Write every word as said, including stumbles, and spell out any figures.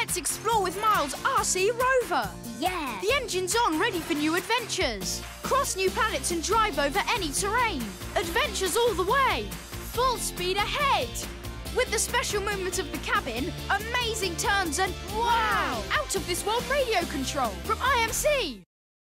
Let's explore with Miles' R C Rover. Yeah! The engine's on, ready for new adventures. Cross new planets and drive over any terrain. Adventures all the way. Full speed ahead. With the special movement of the cabin, amazing turns and wow! Out of this world radio control from I M C.